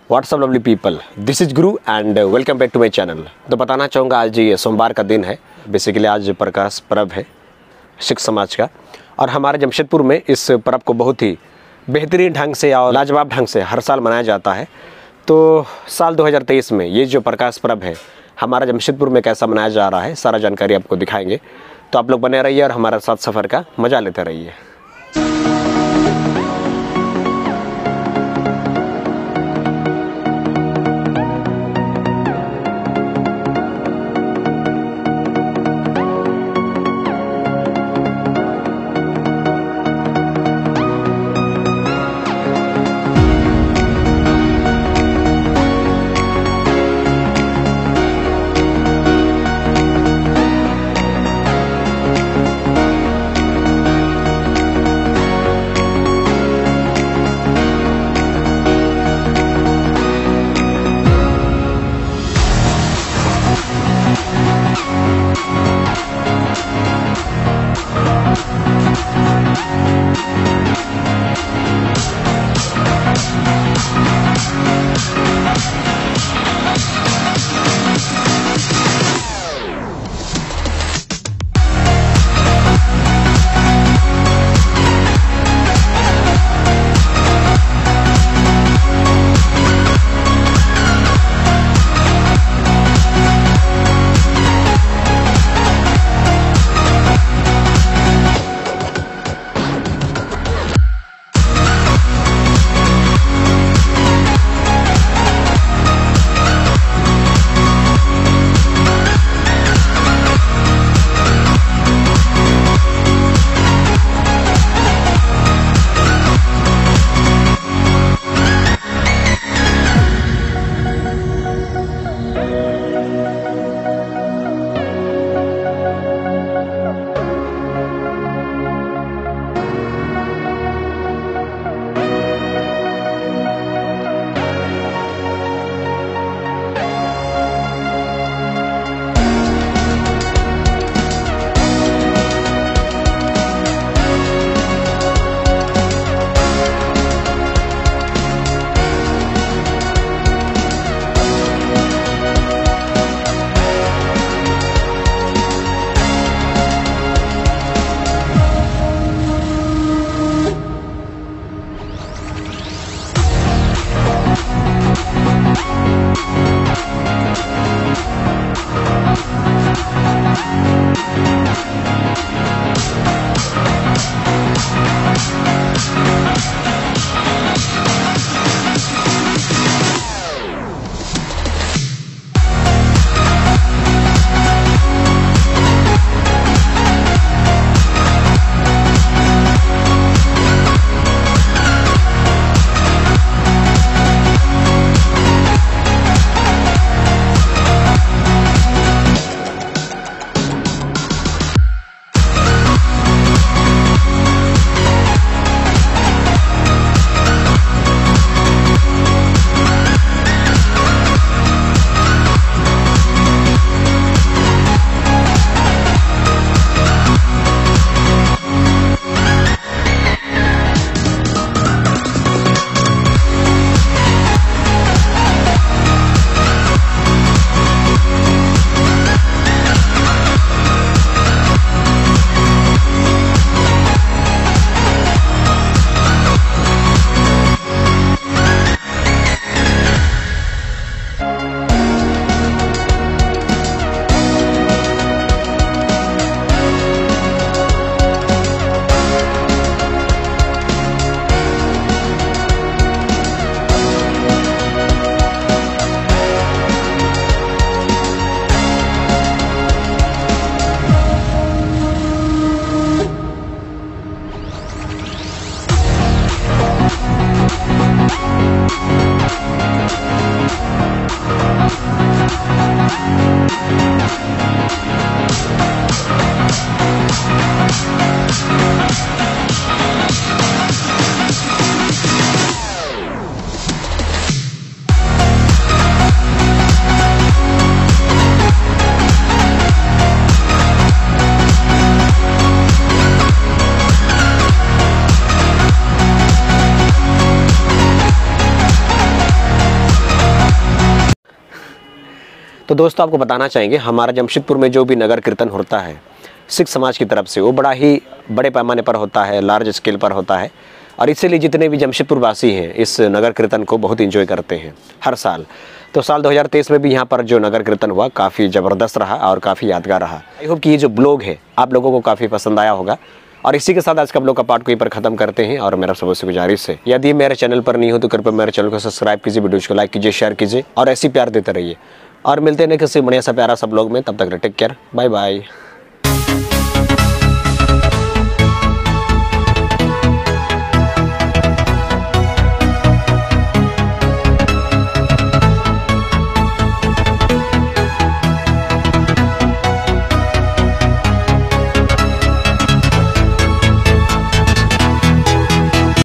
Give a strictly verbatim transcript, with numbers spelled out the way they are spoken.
WhatsApp lovely people, this is Guru and welcome back to my channel. तो बताना चाहूँगा आज ये सोमवार का दिन है। बेसिकली आज प्रकाश पर्व है सिख समाज का, और हमारे जमशेदपुर में इस पर्व को बहुत ही बेहतरीन ढंग से और लाजवाब ढंग से हर साल मनाया जाता है। तो साल दो हज़ार तेईस में ये जो प्रकाश पर्व है हमारा जमशेदपुर में कैसा मनाया जा रहा है, सारा जानकारी आपको दिखाएंगे। तो आप लोग बने रहिए और हमारे साथ सफ़र का मजा लेते रहिए। तो दोस्तों आपको बताना चाहेंगे हमारा जमशेदपुर में जो भी नगर कीर्तन होता है सिख समाज की तरफ से, वो बड़ा ही बड़े पैमाने पर होता है, लार्ज स्केल पर होता है। और इसीलिए जितने भी जमशेदपुर वासी हैं इस नगर कीर्तन को बहुत एंजॉय करते हैं हर साल। तो साल दो हज़ार तेईस में भी यहाँ पर जो नगर कीर्तन हुआ काफ़ी ज़बरदस्त रहा और काफ़ी यादगार रहा। आई होप कि ये जो ब्लॉग है आप लोगों को काफ़ी पसंद आया होगा। और इसी के साथ आज का ब्लॉग का पार्ट को यहीं पर खत्म करते हैं। और मेरा सबसे गुजारिश है, यदि मेरे चैनल पर नहीं हो तो कृपया मेरे चैनल को सब्सक्राइब कीजिए, वीडियोज़ को लाइक कीजिए, शेयर कीजिए और ऐसी प्यार देते रहिए। और मिलते हैं किसी बढ़िया सा प्यारा सा ब्लॉग में, तब तक टेक केयर, बाय बाय।